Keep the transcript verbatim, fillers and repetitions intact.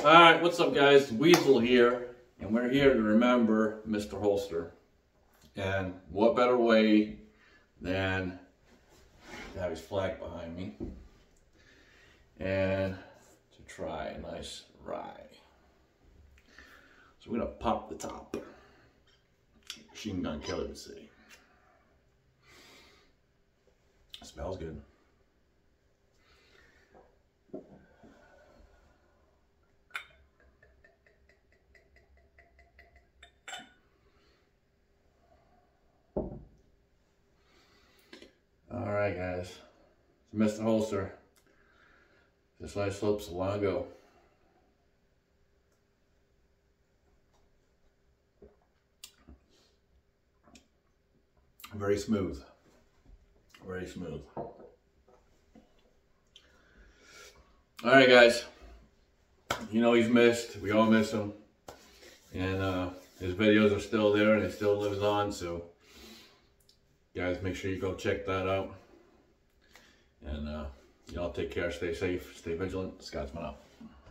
Alright, what's up guys? Weasel here, and we're here to remember Mister Holster. And what better way than to have his flag behind me and to try a nice rye. So we're gonna pop the top. Machine Gun Kelly would say. Smells good. Alright guys, it's Mister Holster. This nice slopes a while ago. Very smooth. Very smooth. Alright guys, you know he's missed. We all miss him. And uh, his videos are still there and it still lives on, so guys, make sure you go check that out. And uh, y'all take care, stay safe, stay vigilant. Scotsman out.